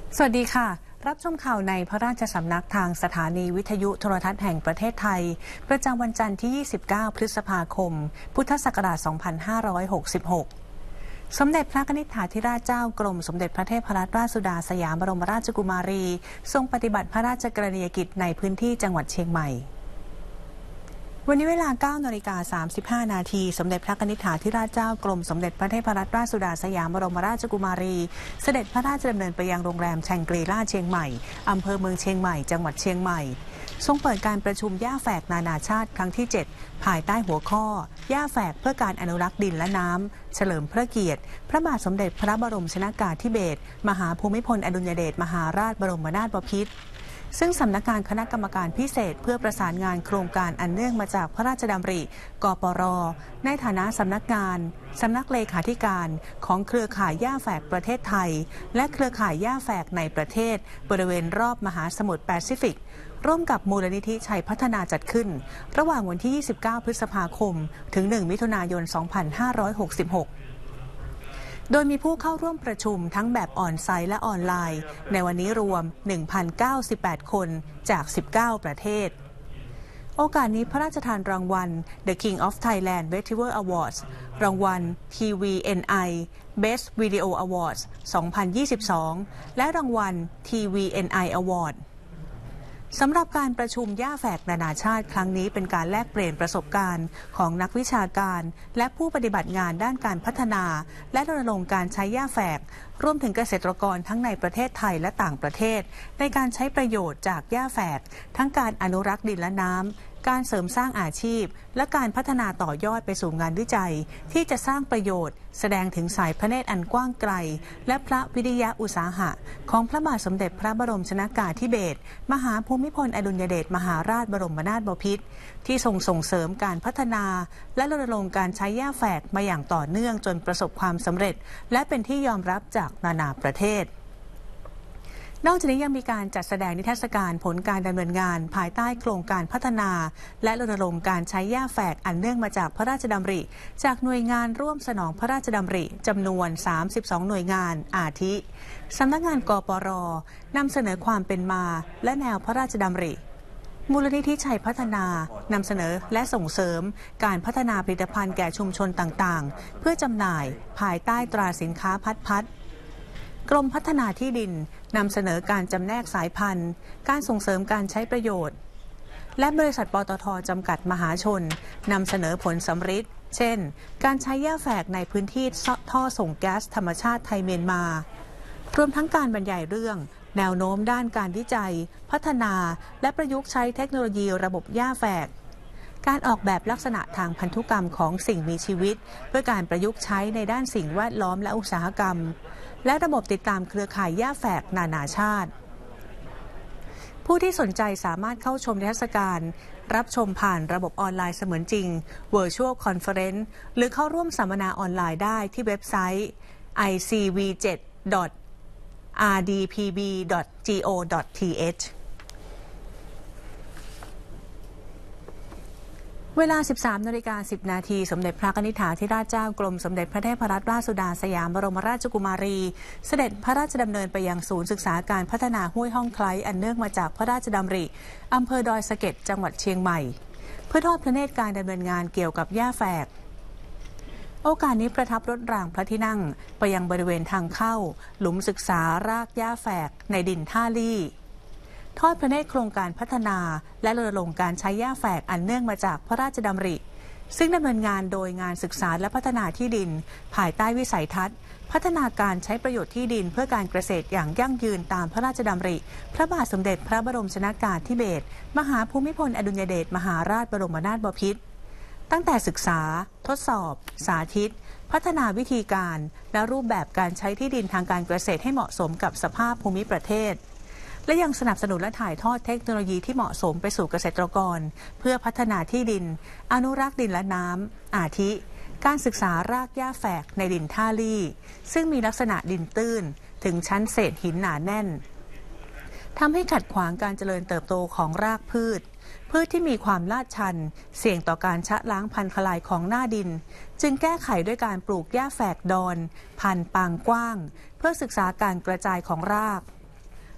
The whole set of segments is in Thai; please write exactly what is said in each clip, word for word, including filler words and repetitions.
สวัสดีค่ะรับชมข่าวในพระราชสำนักทางสถานีวิทยุโทรทัศน์แห่งประเทศไทยประจำวันจันทร์ที่ ยี่สิบเก้า พฤษภาคม พุทธศักราช สองพันห้าร้อยหกสิบหก สมเด็จพระนิธิธิราชเจ้ากรมสมเด็จพระเทพรัตนราชสุดาสยามบรมราชกุมารีทรงปฏิบัติพระราชกรณียกิจในพื้นที่จังหวัดเชียงใหม่วันนี้เวลา เก้านาฬิกาสามสิบห้า นาทีสมเด็จพระนิธิธิราชเจ้ากรมสมเด็จพระเทพรัตนราชสุดาสยามบรมราชกุมารีเสด็จพระราชดำเนินไปยังโรงแรมแชงกรีลาเชียงใหม่อำเภอเมืองเชียงใหม่จังหวัดเชียงใหม่ทรงเปิดการประชุมย่าแฝกนานาชาติครั้งที่ เจ็ด ภายใต้หัวข้อย่าแฝกเพื่อการอนุรักษ์ดินและน้ำเฉลิมพระเกียรติพระบาทสมเด็จพระบรมชนกาธิเบศรมหาภูมิพลอดุลยเดชมหาราชบรมนาถบพิตรซึ่งสำนักงานคณะกรรมการพิเศษเพื่อประสานงานโครงการอันเนื่องมาจากพระราชดำริกปร.ในฐานะสำนักงานสำนักเลขาธิการของเครือข่ายย่าแฝกประเทศไทยและเครือข่ายย่าแฝกในประเทศบริเวณรอบมหาสมุทรแปซิฟิกร่วมกับมูลนิธิชัยพัฒนาจัดขึ้นระหว่างวันที่ ยี่สิบเก้า พฤษภาคมถึง หนึ่ง มิถุนายน สองพันห้าร้อยหกสิบหกโดยมีผู้เข้าร่วมประชุมทั้งแบบออนไซต์และออนไลน์ในวันนี้รวม หนึ่งพันเก้าสิบแปด คนจาก สิบเก้า ประเทศโอกาสนี้พระราชทานรางวัล The King of Thailand Vetiver Awards รางวัล ที วี เอ็น ไอ Best Video Awards สองพันยี่สิบสอง และรางวัล ที วี เอ็น ไอ Awardสำหรับการประชุมย่าแฝกนานาชาติครั้งนี้เป็นการแลกเปลี่ยนประสบการณ์ของนักวิชาการและผู้ปฏิบัติงานด้านการพัฒนาและรณรงค์การใช้ย่าแฝกรวมถึงเกษตรกรทั้งในประเทศไทยและต่างประเทศในการใช้ประโยชน์จากย่าแฝกทั้งการอนุรักษ์ดินและน้ำการเสริมสร้างอาชีพและการพัฒนาต่อยอดไปสู่งานวิจัยที่จะสร้างประโยชน์แสดงถึงสายพระเนตรอันกว้างไกลและพระวิริยะอุตสาหะของพระบาทสมเด็จพระบรมชนกาธิเบศรมหาภูมิพลอดุลยเดชมหาราชบรมนาถบพิตรที่ทรงส่งเสริมการพัฒนาและรณรงค์การใช้ย่าแฝกมาอย่างต่อเนื่องจนประสบความสำเร็จและเป็นที่ยอมรับจากนานาประเทศนอกจากนี้ยังมีการจัดแสดงนิทรรศการผลการดำเนินงานภายใต้โครงการพัฒนาและรณรงค์การใช้ย่าแฝกอันเนื่องมาจากพระราชดำริจากหน่วยงานร่วมสนองพระราชดำริจำนวนสามสิบสองหน่วยงานอาทิสำนักงานกปร.นำเสนอความเป็นมาและแนวพระราชดำริมูลนิธิชัยพัฒนานำเสนอและส่งเสริมการพัฒนาผลิตภัณฑ์แก่ชุมชนต่างๆเพื่อจำหน่ายภายใต้ตราสินค้าพัดพัดกรมพัฒนาที่ดินนำเสนอการจำแนกสายพันธุ์การส่งเสริมการใช้ประโยชน์และบริษัทปตท.จำกัดมหาชนนำเสนอผลสำฤทธิ์เช่นการใช้ย่าแฝกในพื้นที่ท่อส่งแก๊สธรรมชาติไทยเมียนมารวมทั้งการบรรยายเรื่องแนวโน้มด้านการวิจัยพัฒนาและประยุกต์ใช้เทคโนโลยีระบบย่าแฝกการออกแบบลักษณะทางพันธุกรรมของสิ่งมีชีวิตเพื่อการประยุกต์ใช้ในด้านสิ่งแวดล้อมและอุตสาหกรรมและระบบติดตามเครือข่ายย่าแฝกนานาชาติผู้ที่สนใจสามารถเข้าชมนิทรรศการรับชมผ่านระบบออนไลน์เสมือนจริง Virtual Conference หรือเข้าร่วมสัมมนาออนไลน์ได้ที่เว็บไซต์ ไอ ซี วี เจ็ด ดอท อาร์ ดี พี บี ดอท จี โอ ดอท ที เอชเวลา สิบสามนาฬิกาสิบ นาทีสมเด็จพระนิธิธิราชเจ้ากรมสมเด็จพระเทพรัตนราชสุดาสยามบรมราชกุมารีเสด็จพระราชดำเนินไปยังศูนย์ศึกษาการพัฒนาห้วยห้องไคล้อันเนื่องมาจากพระราชดำริอำเภอดอยสะเก็ดจังหวัดเชียงใหม่เพื่อทอดพระเนตรการดำเนินงานเกี่ยวกับย่าแฝกโอกาสนี้ประทับรถรางพระที่นั่งไปยังบริเวณทางเข้าหลุมศึกษารากย่าแฝกในดินท่าลี่ทอดพระเนตรโครงการพัฒนาและรณรงค์การใช้ย่าแฝกอันเนื่องมาจากพระราชดำริซึ่งดำเนินงานโดยงานศึกษาและพัฒนาที่ดินภายใต้วิสัยทัศน์พัฒนาการใช้ประโยชน์ที่ดินเพื่อการเกษตรอย่างยั่งยืนตามพระราชดำริพระบาทสมเด็จพระบรมชนกาธิเบศรมหาภูมิพลอดุลยเดชมหาราชบรมนาถบพิตรตั้งแต่ศึกษาทดสอบสาธิตพัฒนาวิธีการและรูปแบบการใช้ที่ดินทางการเกษตรให้เหมาะสมกับสภาพภูมิประเทศและยังสนับสนุนและถ่ายทอดเทคโนโลยีที่เหมาะสมไปสู่เกษตรกรเพื่อพัฒนาที่ดินอนุรักษ์ดินและน้ำอาทิการศึกษารากหญ้าแฝกในดินท่าลี่ซึ่งมีลักษณะดินตื้นถึงชั้นเศษหินหนาแน่นทำให้ขัดขวางการเจริญเติบโตของรากพืชพืชที่มีความลาดชันเสี่ยงต่อการชะล้างพันธุ์ทลายของหน้าดินจึงแก้ไขด้วยการปลูกหญ้าแฝกดอนพันธุ์ปางกว้างเพื่อศึกษาการกระจายของราก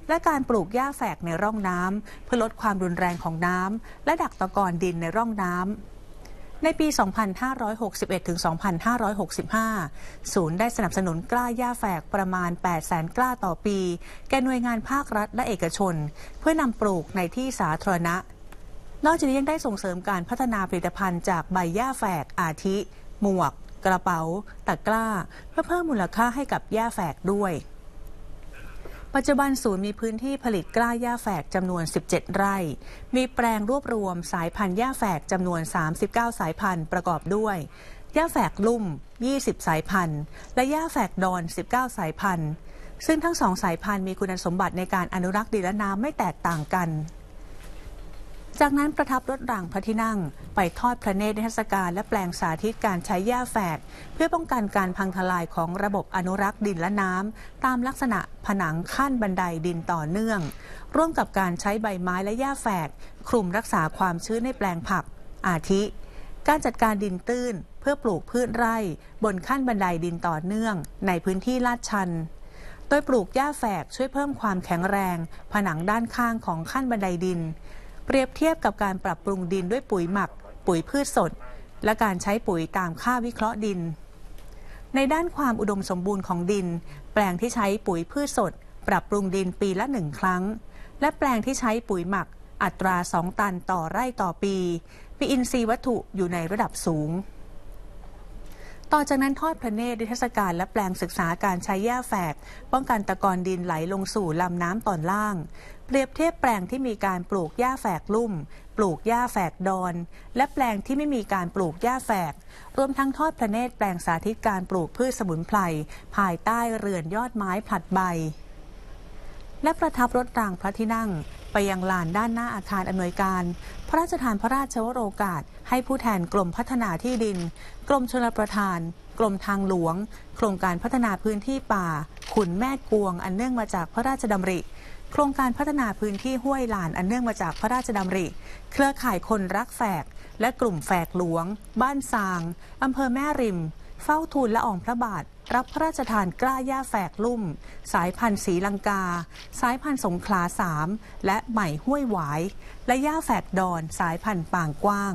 และการปลูกหญ้าแฝกในร่องน้ำเพื่อลดความรุนแรงของน้ำและดักตะกอนดินในร่องน้ำในปี สองพันห้าร้อยหกสิบเอ็ด ถึง สองพันห้าร้อยหกสิบห้า ศูนย์ได้สนับสนุนกล้าหญ้าแฝกประมาณ แปดแสน กล้าต่อปีแก่หน่วยงานภาครัฐและเอกชนเพื่อนำปลูกในที่สาธารณะนอกจากนี้ยังได้ส่งเสริมการพัฒนาผลิตภัณฑ์จากใบหญ้าแฝกอาทิ หมวก กระเป๋าตะกร้าเพื่อเพิ่มมูลค่าให้กับหญ้าแฝกด้วยปัจจุบันศูนย์มีพื้นที่ผลิตกล้าหญ้าแฝกจำนวนสิบเจ็ดไร่มีแปลงรวบรวมสายพันธุ์หญ้าแฝกจำนวนสามสิบเก้าสายพันธุ์ประกอบด้วยหญ้าแฝกลุ่มยี่สิบสายพันธุ์และหญ้าแฝกดอนสิบเก้าสายพันธุ์ซึ่งทั้งสองสายพันธุ์มีคุณสมบัติในการอนุรักษ์ดินและน้ำไม่แตกต่างกันจากนั้นประทับรถรางพระที่นั่งไปทอดพระเนตรนิทรรศการและแปลงสาธิตการใช้หญ้าแฝกเพื่อป้องกันการพังทลายของระบบอนุรักษ์ดินและน้ำตามลักษณะผนังขั้นบันไดดินต่อเนื่องร่วมกับการใช้ใบไม้และหญ้าแฝกคลุมรักษาความชื้นในแปลงผักอาทิการจัดการดินตื้นเพื่อปลูกพืชไร่บนขั้นบันไดดินต่อเนื่องในพื้นที่ลาดชันโดยปลูกหญ้าแฝกช่วยเพิ่มความแข็งแรงผนังด้านข้างของขั้นบันไดดินเปรียบเทียบกับการปรับปรุงดินด้วยปุ๋ยหมักปุ๋ยพืชสดและการใช้ปุ๋ยตามค่าวิเคราะห์ดินในด้านความอุดมสมบูรณ์ของดินแปลงที่ใช้ปุ๋ยพืชสดปรับปรุงดินปีละหนึ่งครั้งและแปลงที่ใช้ปุ๋ยหมักอัตราสองตันต่อไร่ต่อปีมีอินทรีย์วัตถุอยู่ในระดับสูงต่อจากนั้นทอดพระเนตรนิทรรศการและแปลงศึกษาการใช้หญ้าแฝกป้องกันตะกอนดินไหลลงสู่ลำน้ำตอนล่างเปรียบเทียบแปลงที่มีการปลูกหญ้าแฝกลุ่มปลูกหญ้าแฝกดอนและแปลงที่ไม่มีการปลูกหญ้าแฝกรวมทั้งทอดพระเนตรแปลงสาธิตการปลูกพืชสมุนไพรภายใต้เรือนยอดไม้ผลัดใบและประทับรถรางพระที่นั่งไปยังลานด้านหน้าอาคารอำนวยการพระราชทานพระราชวโรกาสให้ผู้แทนกรมพัฒนาที่ดินกรมชลประทานกรมทางหลวงโครงการพัฒนาพื้นที่ป่าขุนแม่กวงอันเนื่องมาจากพระราชดำริโครงการพัฒนาพื้นที่ห้วยหลานอันเนื่องมาจากพระราชดำริเครือข่ายคนรักแฝกและกลุ่มแฝกหลวงบ้านซางอำเภอแม่ริมเฝ้าทูลละอองพระบาทรับพระราชทานกล้าหญ้าแฝกลุ่มสายพันธุ์ศรีลังกาสายพันธุ์สงขลาสามและใหม่ห้วยหวายและหญ้าแฝกดอนสายพันธุ์ป่างกว้าง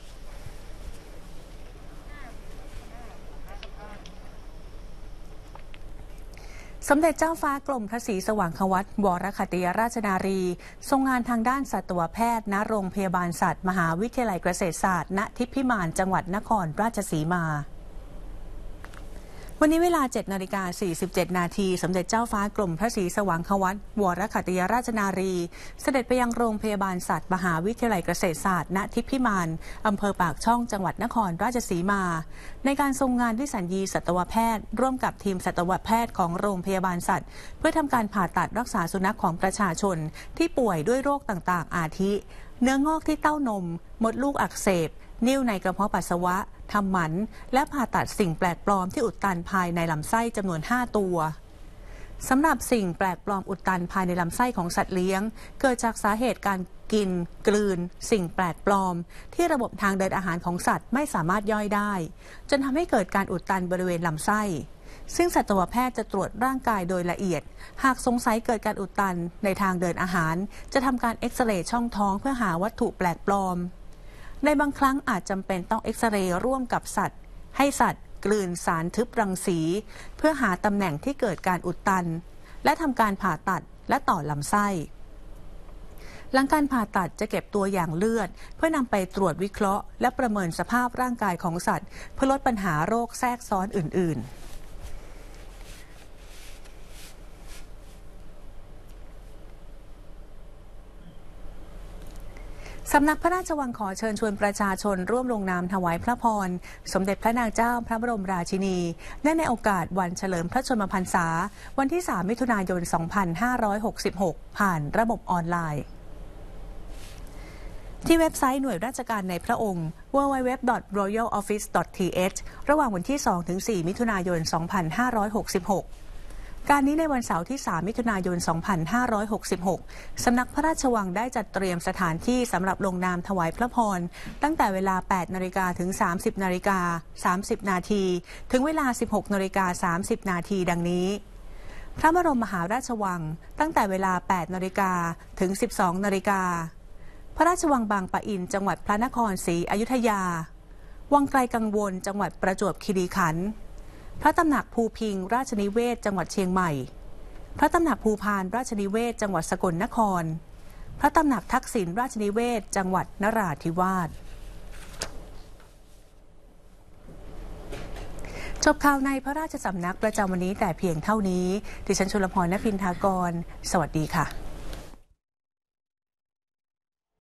สมเด็จเจ้าฟ้ากรมพระศรีสว่างควัตรวรคัตติยราชนารีทรงงานทางด้านสัตวแพทย์ณโรงพยาบาลสัตว์มหาวิทยาลัยเกษตรศาสตร์ณทิพย์พิมานจังหวัดนครราชสีมาวันนี้เวลา เจ็ดนาฬิกาสี่สิบเจ็ด นาทีสมเด็จเจ้าฟ้ากรมพระศรีสว่างควัตรวรคัตติยราชนารีเสด็จไปยังโรงพยาบาลสัตว์มหาวิทยาลัยเกษตรศาสตร์ณทิพย์พิมานอำเภอปากช่องจังหวัดนครราชสีมาในการทรงงานวิสัญญีสัตวแพทย์ร่วมกับทีมสัตวแพทย์ของโรงพยาบาลสัตว์เพื่อทำการผ่าตัดรักษาสุนัขของประชาชนที่ป่วยด้วยโรคต่างๆอาทิเนื้องอกที่เต้านมมดลูกอักเสบนิ่วในกระเพาะปัสสาวะทำหมันและผ่าตัดสิ่งแปลกปลอมที่อุดตันภายในลำไส้จำนวนห้าตัวสำหรับสิ่งแปลกปลอมอุดตันภายในลำไส้ของสัตว์เลี้ยงเกิดจากสาเหตุการกินกลืนสิ่งแปลกปลอมที่ระบบทางเดินอาหารของสัตว์ไม่สามารถย่อยได้จนทำให้เกิดการอุดตันบริเวณลำไส้ซึ่งสัตวแพทย์จะตรวจร่างกายโดยละเอียดหากสงสัยเกิดการอุดตันในทางเดินอาหารจะทำการเอ็กซเรย์ช่องท้องเพื่อหาวัตถุแปลกปลอมในบางครั้งอาจจำเป็นต้องเอ็กซเรย์ร่วมกับสัตว์ให้สัตว์กลืนสารทึบรังสีเพื่อหาตำแหน่งที่เกิดการอุดตันและทำการผ่าตัดและต่อลำไส้หลังการผ่าตัดจะเก็บตัวอย่างเลือดเพื่อนำไปตรวจวิเคราะห์และประเมินสภาพร่างกายของสัตว์เพื่อลดปัญหาโรคแทรกซ้อนอื่นๆสำนักพระราชวังขอเชิญชวนประชาชนร่วมลงนามถวายพระพรสมเด็จพระนางเจ้าพระบรมราชินีเนื่องในโอกาสวันเฉลิมพระชนมพรรษาวันที่สามมิถุนายนสองพันห้าร้อยหกสิบหกผ่านระบบออนไลน์ที่เว็บไซต์หน่วยราชการในพระองค์ ดับเบิลยู ดับเบิลยู ดับเบิลยู ดอท รอยัลออฟฟิศ ดอท ที เอช ระหว่างวันที่สองถึงสี่มิถุนายนสองพันห้าร้อยหกสิบหกการนี้ในวันเสาร์ที่สามมิถุนายนสองพันห้าร้อยหกสิบหกสำนักพระราชวังได้จัดเตรียมสถานที่สำหรับลงนามถวายพระพรตั้งแต่เวลา แปดนาฬิกา ถึง สามสิบนาฬิกาสามสิบนาทีถึงเวลา สิบหกนาฬิกาสามสิบนาทีดังนี้พระบรมมหาราชวังตั้งแต่เวลา แปดนาฬิกา ถึง สิบสองนาฬิกา พระราชวังบางปะอินจังหวัดพระนครศรีอยุธยา วังไกลกังวลจังหวัดประจวบคีรีขันธ์ พระตำหนักภูพิงค์ราชนิเวศจังหวัดเชียงใหม่ พระตำหนักภูพานราชนิเวศจังหวัดสกลนคร พระตำหนักทักษิณราชนิเวศจังหวัดนราธิวาสจบข่าวในพระราชสำนักประจำวันนี้แต่เพียงเท่านี้ดิฉันชลพร ณ พินทากรสวัสดีค่ะ